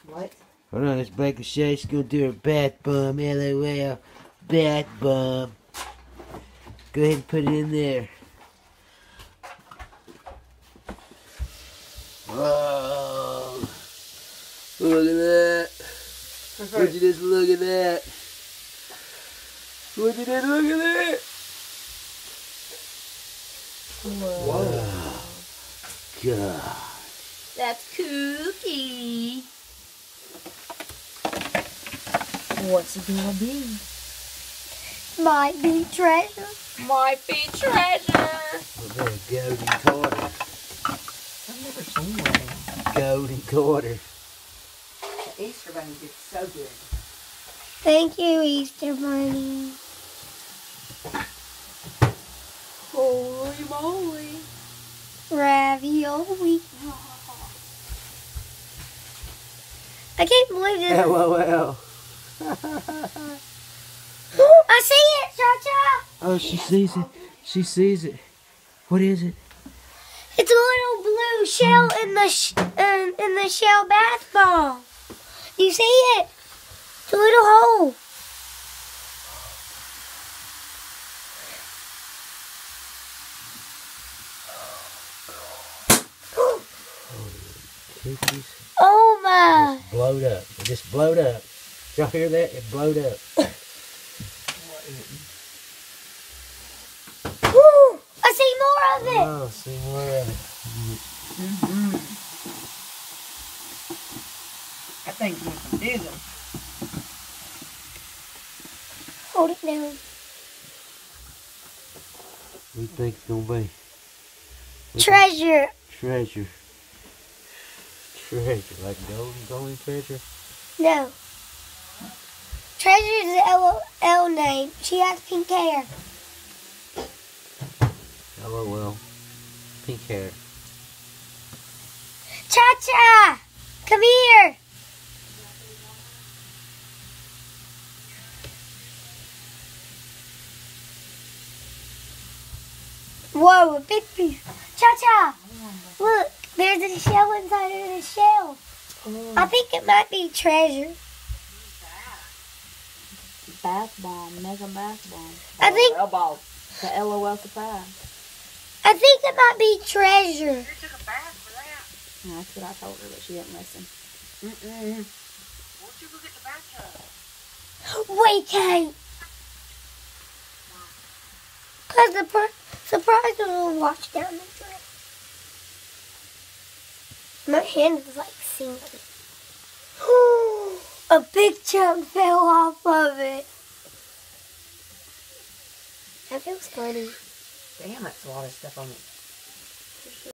What? Hold on, let's break a shake. She's gonna do her bath bomb. LOL. Bath bomb. Go ahead and put it in there. Whoa. Look at that. Would you just look at that? Would you just look at that? Whoa. God. That's Cookie. What's it gonna be? Might be treasure. Might be treasure. Look at that golden quarter. I've never seen one of them. Golden quarter. The Easter Bunny did so good. Thank you, Easter Bunny. Holy moly. Ravioli. I can't believe this. LOL. I see it, Cha-Cha. Oh, she sees it. She sees it. What is it? It's a little blue shell in the shell bath ball. You see it? It's a little hole. Cookies. Oh my. Blowed up. It just blowed up. Did y'all hear that? It blowed up. Woo! I see more of it. Oh, see more of it. Mm-hmm. I think you can do them. Hold it down. What do you think it's gonna be? Treasure. Treasure. Treasure, like golden treasure. No. Treasure is the L name. She has pink hair. LOL. Pink hair. Cha-Cha! Come here! Whoa, a big piece. Cha-Cha! Look, there's a shell inside of the shell. I think it might be treasure. Bath bomb, mega bath bomb. I think Ball. The LOL surprise. I think it might be treasure. You took a bath for that. Yeah, that's what I told her, but she didn't listen. Mm-mm. Won't you go get the bathtub? We can't. Because the surprise will wash down the drain. My hand is like sinking. A big chunk fell off of it. That feels funny. Damn, that's a lot of stuff on it.